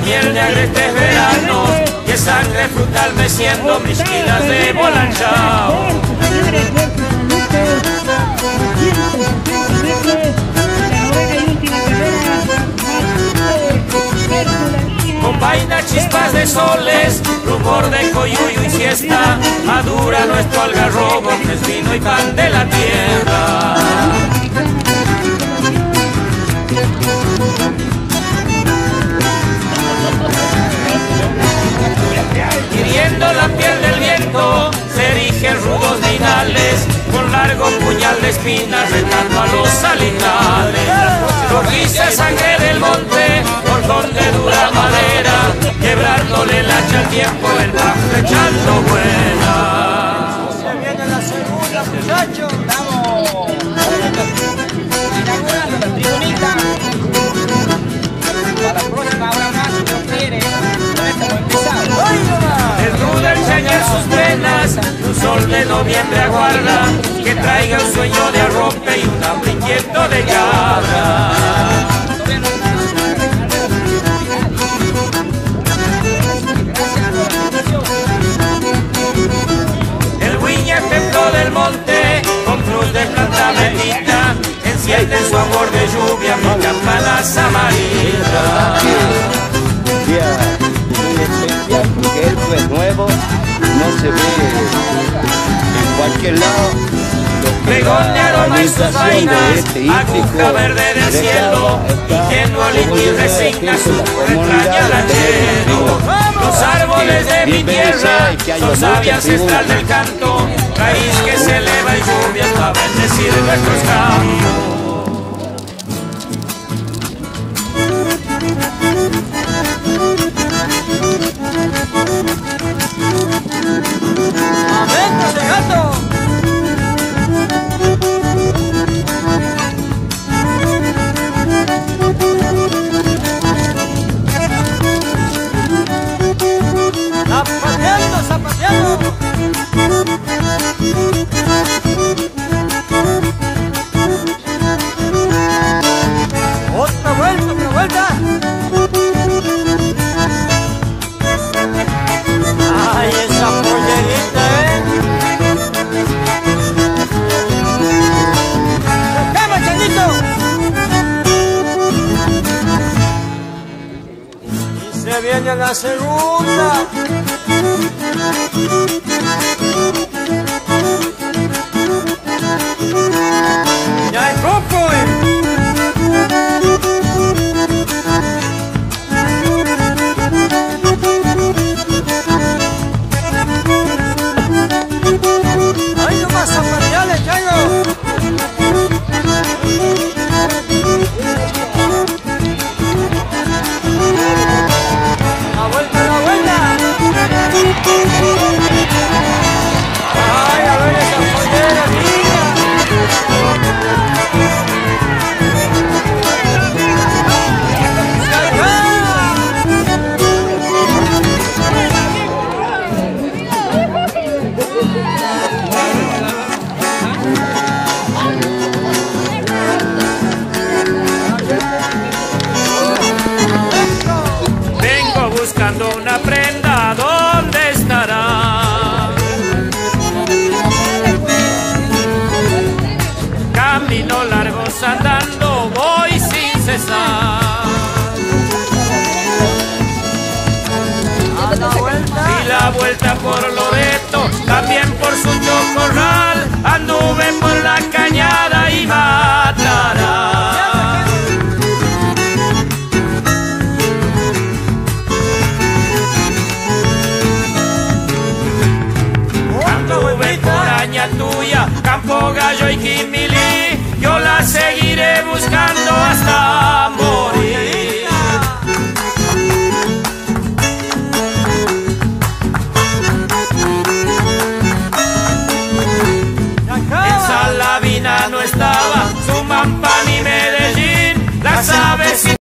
miel de agrestes veranos y sangre frutal meciendo mis kilas de bolanchao. Con vaina chispas de soles, rumor de coyuyo y siesta, madura nuestro algarrobo que es vino y pan de la tierra. Hiriendo la piel del viento, se erigen rudos dinales, con largo puñal de espinas retando a los salinares. Rojiza sangre del monte, portón de dura madera, quebrándole la hacha al tiempo, el bajo echando buena. Se viene la segunda, muchachos. ¡Vamos! Inaugurando la tribunita. Para la próxima hora más, si Dios quiere, no estamos empezando. Desnuda enseñar sus venas, un sol de noviembre aguarda que traiga un sueño de arrope y un hambre inquieto de cabra. El Huiña, templo del monte, con cruz de plata bendita, enciende su amor de lluvia mi campana samarita. Especial porque esto es nuevo, no se ve en cualquier lado. Pregón de aroma y sus vainas, aguja verde del cielo, ingenuo liquid resigna su entraña lanchero. Los árboles de mi tierra son savia ancestral del canto, raíz que se eleva en lluvias para bendecir nuestros campos. ¡Amén, gato! ¡Zapateando, zapateando! ¡Otra vuelta, otra vuelta! ¡Ay, esa pollerita, ¡Cama, changuito! Y se viene la segunda. ¡Ya hay poco, ¡Ay, nomás zapateales, chango! ¡La vuelta, la vuelta! ¡Ay, a ver esa pollera, niña! Vengo buscando una prenda, ¿dónde estará? Camino largos andando, voy sin cesar. Y la vuelta por Loreto, también por su chocorral, anduve por la cañada y Matará. Anduve por Añatuya, Campo Gallo y Quimilí, yo la seguiré buscando